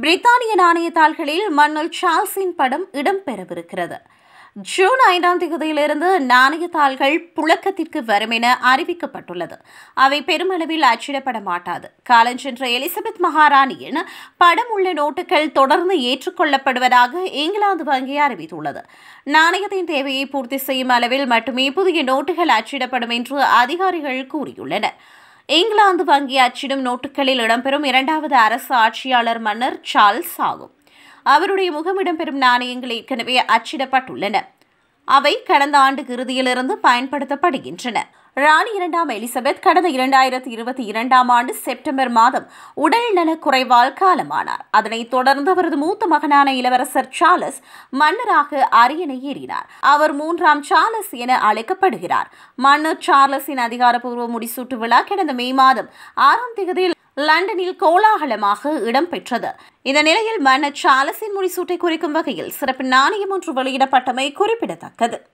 பிரித்தானிய நாணயத்தாள்களில் மன்னர் சார்ல்ஸின் படம் இடம்பெறவிருக்கிறது. ஜூன் 5ஆம் தேதியிலிருந்து நாணயத்தாள்கள் புழக்கத்திற்கு வரும் என அறிவிக்கப்பட்டுள்ளது. அவை பெருமளவில் அச்சிடப்பட மாட்டாது. காலஞ்சென்ற எலிசபெத் மகாராணியின் படம் உள்ள நோட்டுகள் தொடர்ந்து ஏற்றுக்கொள்ளப்படுவதாக இங்கிலாந்து வங்கி அறிவித்துள்ளது. நாணயத்தின் தேவையை பூர்த்தி செய்யும் அளவில் மட்டுமே புதிய நோட்டுகள் அச்சிடப்படும் என்று அதிகாரிகள் கூறியுள்ளனர். இங்கிலாந்து வங்கி அச்சிடும் நோட்டுகளில் இடம்பெறும் இரண்டாவது அரசு ஆட்சியாளர் மன்னர் சார்ல்ஸ் ஆகும். அவருடைய முகம் இடம்பெறும் நாணயங்கள் ஏற்கனவே அச்சிடப்பட்டுள்ளன. அவை கடந்த ஆண்டு இறுதியிலிருந்து பயன்படுத்தப்படுகின்றன. ராணி 2ஆம் எலிசபெத் கடந்த 2022ஆம் ஆண்டு செப்டம்பர் மாதம் உடல் நலக்குறைவால் காலமானார். அதனைத் தொடர்ந்து அவரது மூத்த மகனான இளவரசர் சார்லஸ் மன்னராக அரியணை ஏறினார். அவர் 3ஆம் சார்லஸ் என அழைக்கப்படுகிறார். மன்னர் சார்லஸின் அதிகாரப்பூர்வ முடிசூட்டு விழா கடந்த மே மாதம் 6ஆம் தேதியில் லண்டனில் கோலாகலமாக இடம்பெற்றது. இந்த நிலையில் மன்னர் சார்லஸின் முடிசூட்டை குறிக்கும் வகையில் சிறப்பு நாணயம் ஒன்று வெளியிடப்பட்டமை குறிப்பிடத்தக்கது.